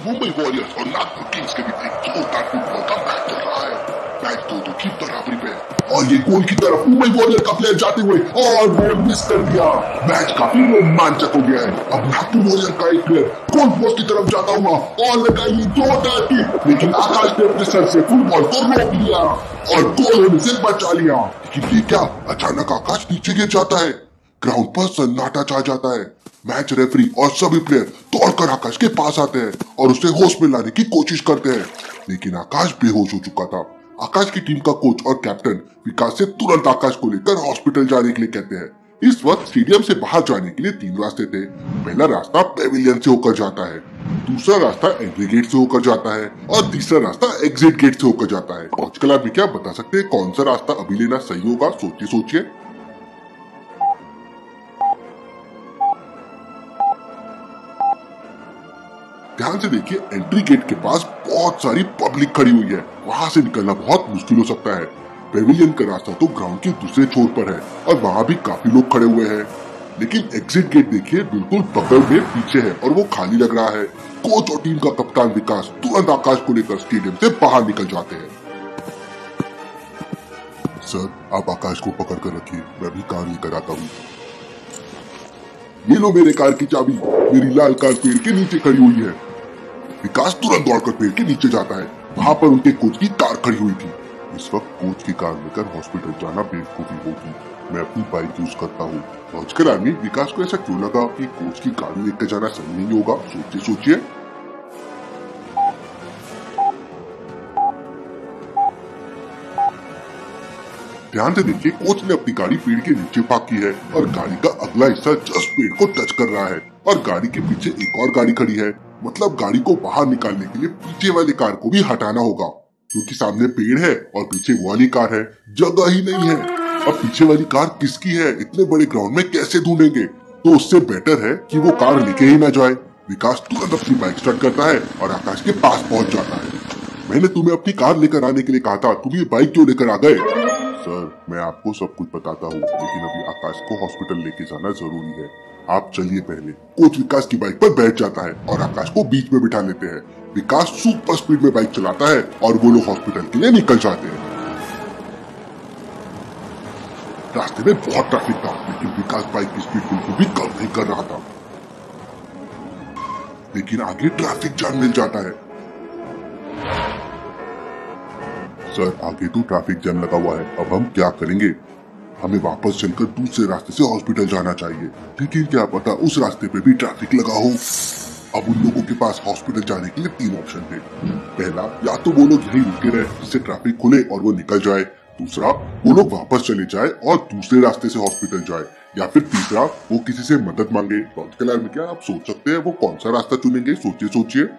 Mumbai warriors और Nagpur Kings के बीच एक जोरदार फुटबॉल का मैच चल रहा है। मैच 2-2 की बराबरी पे और ये गोल की तरफ मुंबई वॉरियर का प्लेयर जाते हुए और गोल मिस कर दिया। मैच काफी रोमांचक हो गया है। अब नागपुर वॉरियर का एक प्लेयर गोल पोस्ट की तरफ जाता हुआ और लगाई जोरदार किक, लेकिन आकाश ने अपने सर से फुटबॉल को रोक लिया और गोल होने से बचा लिया। लेकिन ये क्या, अचानक आकाश नीचे गिर जाता है। ग्राउंड पर सन्नाटा छा जाता है। मैच रेफरी और सभी प्लेयर दौड़कर आकाश के पास आते हैं और उसे होश में लाने की कोशिश करते हैं, लेकिन आकाश बेहोश हो चुका था। आकाश की टीम का कोच और कैप्टन विकास से तुरंत आकाश को लेकर हॉस्पिटल जाने के लिए कहते हैं। इस वक्त स्टेडियम से बाहर जाने के लिए 3 रास्ते थे। पहला रास्ता पेविलियन से होकर जाता है, दूसरा रास्ता एंट्री गेट से होकर जाता है और तीसरा रास्ता एग्जिट गेट से होकर जाता है। आजकल आप क्या बता सकते हैं कौन सा रास्ता अभी लेना सही होगा? सोचिए। ध्यान से देखिए, एंट्री गेट के पास बहुत सारी पब्लिक खड़ी हुई है। वहां से निकलना बहुत मुश्किल हो सकता है। पेविलियन का रास्ता तो ग्राउंड के दूसरे छोर पर है और वहां भी काफी लोग खड़े हुए हैं। लेकिन एग्जिट गेट देखिए बिल्कुल बगल में पीछे है और वो खाली लग रहा है। कोच और टीम का कप्तान विकास तुरंत आकाश को लेकर स्टेडियम से बाहर निकल जाते हैं। सर, आप आकाश को पकड़ कर रखिए, मैं भी कार लेकर आता हूँ। ये लो मेरे कार की चाबी, मेरी लाल कार पेड़ के नीचे खड़ी हुई है। विकास तुरंत दौड़कर पेड़ के नीचे जाता है। वहाँ पर उनके कोच की कार खड़ी हुई थी। इस वक्त कोच की कार लेकर हॉस्पिटल जाना बेवकूफी होगी। मैं अपनी बाइक यूज करता हूँ। लॉजिकल आदमी विकास को ऐसा क्यों लगा कि कोच की कार लेकर जाना सही नहीं होगा? सोचिए। ध्यान से देखिए, कोच ने अपनी गाड़ी पेड़ के नीचे पार्क की है और गाड़ी का अगला हिस्सा जस्ट पेड़ को टच कर रहा है और गाड़ी के पीछे एक और गाड़ी खड़ी है। मतलब गाड़ी को बाहर निकालने के लिए पीछे वाली कार को भी हटाना होगा, क्योंकि सामने पेड़ है और पीछे वाली कार है। जगह ही नहीं है। अब पीछे वाली कार किसकी है? इतने बड़े ग्राउंड में कैसे ढूंढेंगे? तो उससे बेटर है कि वो कार लेके ही ना जाए। विकास तुरंत अपनी बाइक स्टार्ट करता है और आकाश के पास पहुंच जाता है। मैंने तुम्हें अपनी कार लेकर आने के लिए कहा था, तुम ये बाइक क्यों लेकर आ गए? सर, मैं आपको सब कुछ बताता हूँ, लेकिन अभी आकाश को हॉस्पिटल लेके जाना जरूरी है। आप चलिए पहले। कोच विकास की बाइक पर बैठ जाता है और आकाश को बीच में बिठा लेते हैं। विकास सुपर स्पीड में बाइक चलाता है और वो लोग हॉस्पिटल के लिए निकल जाते हैं। रास्ते में बहुत ट्रैफिक था, लेकिन विकास बाइक की स्पीड बिल्कुल भी कम नहीं कर रहा था। लेकिन आगे ट्रैफिक जाम मिल जाता है। सर, आगे तो ट्रैफिक जाम लगा हुआ है, अब हम क्या करेंगे? हमें वापस चलकर दूसरे रास्ते से हॉस्पिटल जाना चाहिए, लेकिन क्या पता उस रास्ते पे भी ट्रैफिक लगा हो। अब उन लोगों के पास हॉस्पिटल जाने के लिए 3 ऑप्शन थे। पहला, या तो वो लोग यहीं रुके रहे जिससे ट्रैफिक खुले और वो निकल जाए। दूसरा, वो लोग वापस चले जाए और दूसरे रास्ते से हॉस्पिटल जाए। या फिर तीसरा, वो किसी से मदद मांगे। लॉजिकल में क्या आप सोच सकते हैं वो कौन सा रास्ता चुनेंगे? सोचिए।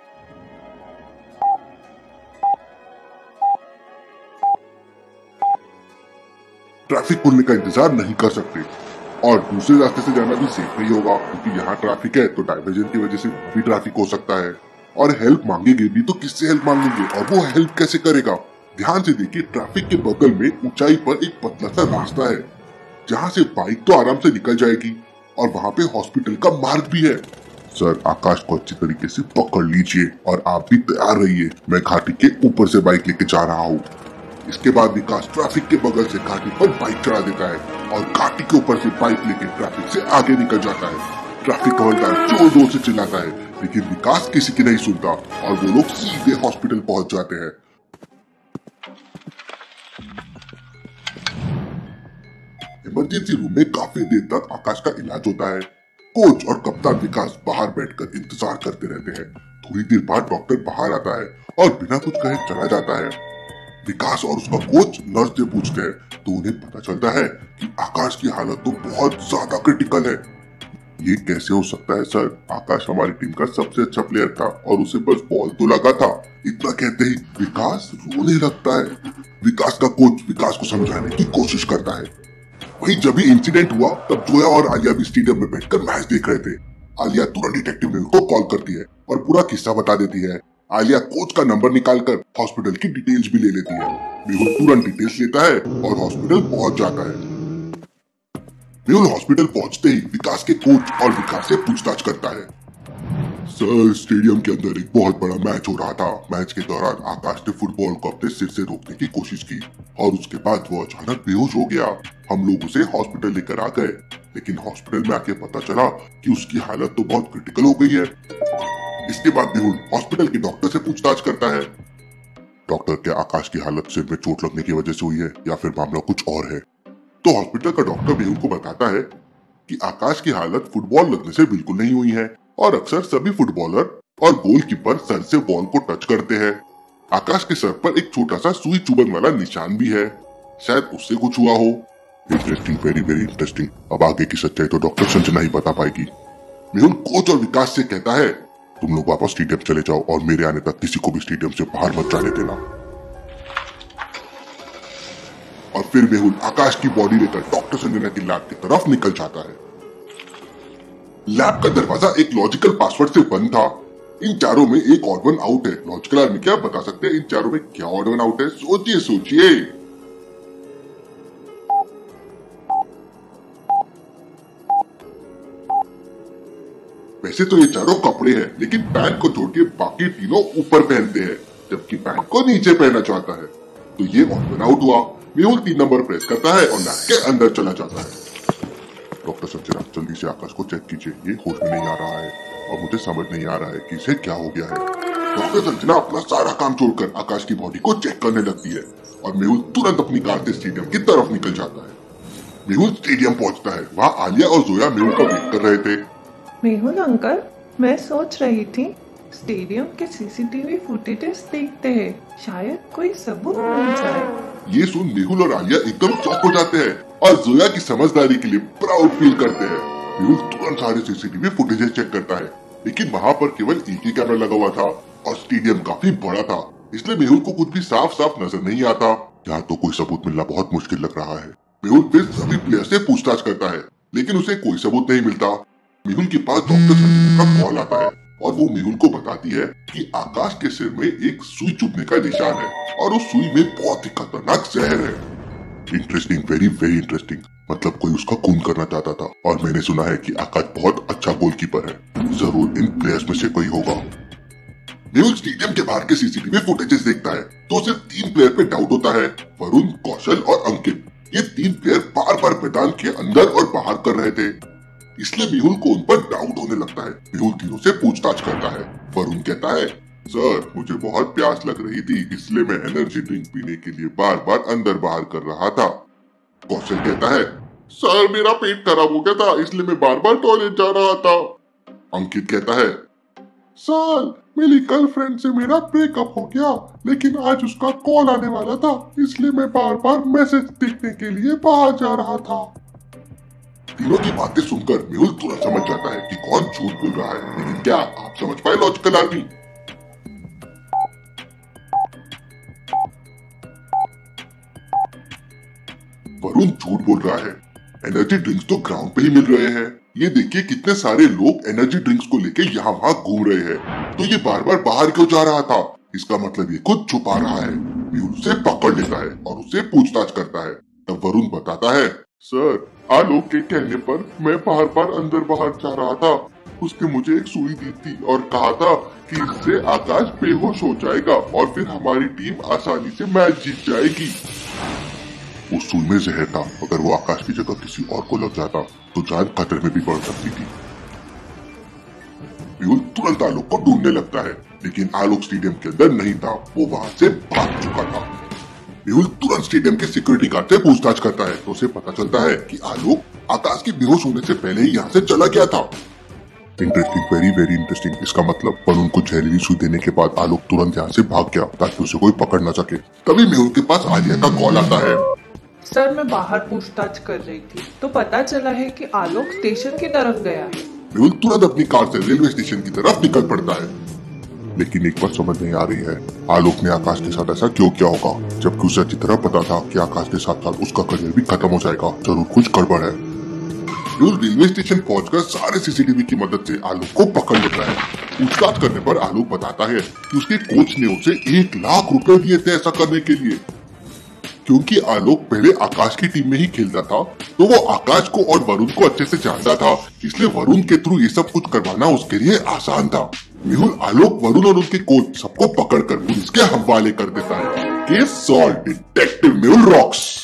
ट्रैफिक खुलने का इंतजार नहीं कर सकते और दूसरे रास्ते से जाना भी सेफ नहीं होगा, क्योंकि यहाँ ट्रैफिक है तो डाइवर्जन की वजह से भी ट्रैफिक हो सकता है। और हेल्प मांगेंगे भी तो किससे हेल्प मांगेंगे और वो हेल्प कैसे करेगा? ध्यान से देखिए, ट्रैफिक के बगल में ऊंचाई पर एक पतला सा रास्ता है, जहाँ से बाइक तो आराम से निकल जाएगी और वहाँ पे हॉस्पिटल का मार्ग भी है। सर, आकाश को अच्छी तरीके से पकड़ लीजिए और आप भी तैयार रहिए। मैं घाटी के ऊपर से बाइक लेके जा रहा हूँ। इसके बाद विकास ट्रैफिक के बगल से घाटी पर बाइक चढ़ा देता है और घाटी के ऊपर से बाइक लेके ट्रैफिक से आगे निकल जाता है। ट्रैफिक हवलदार जोर से चिल्लाता है, लेकिन विकास किसी की नहीं सुनता और वो लोग सीधे हॉस्पिटल पहुंच जाते हैं। इमरजेंसी रूम में काफी देर तक आकाश का इलाज होता है। कोच और कप्तान विकास बाहर बैठकर इंतजार करते रहते हैं। थोड़ी देर बाद डॉक्टर बाहर आता है और बिना कुछ कहे चला जाता है। विकास और उसका कोच नर्स से पूछते हैं तो उन्हें पता चलता है कि आकाश की हालत तो बहुत ज्यादा क्रिटिकल है। ये कैसे हो सकता है सर? आकाश हमारी टीम का सबसे अच्छा प्लेयर था और उसे बस बॉल तो लगा था। इतना कहते ही विकास रोने लगता है। विकास का कोच विकास को समझाने की कोशिश करता है। वहीं जब भी इंसिडेंट हुआ तब जोया और आलिया भी स्टेडियम में बैठकर मैच देख रहे थे। आलिया तुरंत डिटेक्टिव मेहुल को कॉल करती है और पूरा किस्सा बता देती है। आलिया कोच का नंबर निकालकर हॉस्पिटल की डिटेल्स भी ले लेती है। मेहुल तुरंत डिटेल्स लेता है और हॉस्पिटल पहुंच जाता है। मेहुल हॉस्पिटल पहुंचते ही विकास के कोच और विकास से पूछताछ करता है। सर, स्टेडियम के अंदर एक बहुत बड़ा मैच हो रहा था। मैच के दौरान आकाश ने फुटबॉल को अपने सिर से रोकने की कोशिश की और उसके बाद वो अचानक बेहोश हो गया। हम लोग उसे हॉस्पिटल लेकर आ गए, लेकिन हॉस्पिटल में आके पता चला कि उसकी हालत तो बहुत क्रिटिकल हो गई है। इसके बाद मेहुल हॉस्पिटल के डॉक्टर से पूछताछ करता है। डॉक्टर, क्या आकाश की हालत सिर में चोट लगने की वजह से हुई है या फिर मामला कुछ और है? तो हॉस्पिटल का डॉक्टर मेहुल को बताता है कि आकाश की हालत फुटबॉल लगने से बिल्कुल नहीं हुई है और अक्सर सभी फुटबॉलर और गोलकीपर सर से बॉल को टच करते हैं। आकाश के सर पर एक छोटा सा सुई चुभन वाला निशान भी है, शायद उससे कुछ हुआ हो। Interesting, very very interesting. अब आगे की सच्चाई तो डॉक्टर संजना ही बता पाएगी। मेहुल कोच और विकास से कहता है, तुम लोग वापस स्टेडियम चले जाओ और मेरे आने तक किसी को भी स्टेडियम से बाहर मत जाने देना। और फिर मेहुल आकाश की बॉडी लेकर डॉक्टर संजना की लैब की तरफ निकल जाता है। लैब का दरवाजा एक लॉजिकल पासवर्ड से बंद था। इन चारों में एक ऑड वन आउट है। लॉजिकल आर्मी क्या बता सकते हैं इन चारों में क्या ऑड वन आउट है? सोचिए सोचिए। वैसे तो ये चारों कपड़े हैं, लेकिन पैंट को छोड़ के बाकी तीनों ऊपर पहनते हैं, जबकि पैंट को नीचे पहनना चाहता है। तो ये ऑड वन आउट हुआ। मेहुल 3 नंबर प्रेस करता है और लैब के अंदर चला जाता है। डॉक्टर संजना, जल्दी से आकाश को चेक कीजिए, ये होश में नहीं आ रहा है और मुझे समझ नहीं आ रहा है कि इसे क्या हो गया है। डॉक्टर संजना अपना सारा काम छोड़कर आकाश की बॉडी को चेक करने लगती है और मेहुल तुरंत अपनी कार से स्टेडियम की तरफ निकल जाता है। मेहुल स्टेडियम पहुंचता है। वहाँ आलिया और जोया मेहुल का वेट कर रहे थे। मेहुल अंकल, मैं सोच रही थी स्टेडियम के सीसीटीवी फुटेजेस देखते हैं, शायद कोई सबूत मिल जाए। ये सुन मेहुल और आलिया एकदम चौंक हो जाते हैं और जोया की समझदारी के लिए प्राउड फील करते हैं। मेहुल तुरंत सारे सीसीटीवी फुटेजेस चेक करता है, लेकिन वहाँ पर केवल एक ही कैमरा लगा हुआ था और स्टेडियम काफी बड़ा था, इसलिए मेहुल को कुछ भी साफ साफ नजर नहीं आता। यहाँ तो कोई सबूत मिलना बहुत मुश्किल लग रहा है। मेहुल फिर सभी प्लेयर से पूछताछ करता है, लेकिन उसे कोई सबूत नहीं मिलता। मेहुल के पास डॉक्टर संजना का कॉल आता है और वो मेहुल को बताती है कि आकाश के सिर में एक सुई चुभने का निशान है और उस सुई में बहुत ही खतरनाक जहर है। Interesting, very very interesting. मतलब कोई उसका खून करना चाहता था और मैंने सुना है कि आकाश बहुत अच्छा गोलकीपर है। जरूर इन प्लेयर्स में से कोई होगा। मेहुल स्टेडियम के बाहर के सीसीटीवी फुटेजेस देखता है तो उसे 3 प्लेयर पे डाउट होता है, वरुण, कौशल और अंकित। ये 3 प्लेयर बार बार मैदान के अंदर और बाहर कर रहे थे, इसलिए मेहुल को उन पर डाउट होने लगता है। मेहुल तीनों से पूछताछ करता है। वरुण कहता है, सर, मुझे बहुत प्यास लग रही थी, इसलिए मैं एनर्जी ड्रिंक पीने के लिए बार बार अंदर बाहर कर रहा था। कौशल कहता है, सर, मेरा पेट खराब हो गया था, इसलिए मैं बार बार टॉयलेट जा रहा था। अंकित कहता है, सर, मेरी गर्लफ्रेंड से मेरा ब्रेकअप हो गया, लेकिन आज उसका कॉल आने वाला था, इसलिए मैं बार बार मैसेज देखने के लिए बाहर जा रहा था। तीनों की बातें सुनकर मेहुल तुरंत समझ जाता है कि कौन झूठ बोल रहा है, लेकिन क्या आप समझ पाए लॉजिकल आर्मी? वरुण झूठ बोल रहा है। एनर्जी ड्रिंक्स तो ग्राउंड पे ही मिल रहे हैं। ये देखिए कितने सारे लोग एनर्जी ड्रिंक्स को लेके यहाँ वहाँ घूम रहे हैं, तो ये बार बार बाहर क्यों जा रहा था? इसका मतलब ये खुद छुपा रहा है। मेहुल उसे पकड़ लेता है और उसे पूछताछ करता है। तब वरुण बताता है, सर, आलोक के कहने पर मैं बार बार अंदर बाहर जा रहा था। उसने मुझे एक सुई दी थी और कहा था कि इससे आकाश बेहोश हो जाएगा और फिर हमारी टीम आसानी से मैच जीत जाएगी। उस सुई में जहर था। अगर वो आकाश की जगह किसी और को लग जाता तो जान खतरे में भी पड़ सकती थी। मेहुल तुरंत आलोक को ढूंढने लगता है, लेकिन आलोक स्टेडियम के अंदर नहीं था, वो वहाँ से भाग चुका था। मेहुल तुरंत स्टेडियम के सिक्योरिटी गार्ड से पूछताछ करता है तो उसे पता चलता है कि आलोक आकाश के बेहोश होने से पहले ही यहाँ से चला गया था। Interesting, very very interesting. इसका मतलब वरुण को जहरीली सुई देने के बाद आलोक तुरंत यहाँ से भाग गया ताकि उसे कोई पकड़ न सके। तभी मेहुल के पास आलिया का कॉल आता है। सर, मैं बाहर पूछताछ कर रही थी तो पता चला है कि आलोक स्टेशन की तरफ गया है। मेहुल तुरंत अपनी कार से रेलवे स्टेशन की तरफ निकल पड़ता है, लेकिन एक बात समझ नहीं आ रही है, आलोक ने आकाश के साथ ऐसा क्यों किया होगा, जबकि उसे अच्छी तरह पता था कि आकाश के साथ साथ उसका करियर भी खत्म हो जाएगा। जरूर कुछ गड़बड़ है। मेहुल रेलवे स्टेशन पहुंचकर सारे सीसीटीवी की मदद से आलोक को पकड़ लेता है। पूछताछ करने पर आलोक बताता है कि उसके कोच ने उसे 1 लाख रुपए दिए थे ऐसा करने के लिए। क्योंकि आलोक पहले आकाश की टीम में ही खेलता था, तो वो आकाश को और वरुण को अच्छे से जानता था, इसलिए वरुण के थ्रू ये सब कुछ करवाना उसके लिए आसान था। मेहुल आलोक, वरुण और उनके कोच सबको पकड़कर पुलिस के हवाले कर देता है। Case solve, detective Mehul rocks.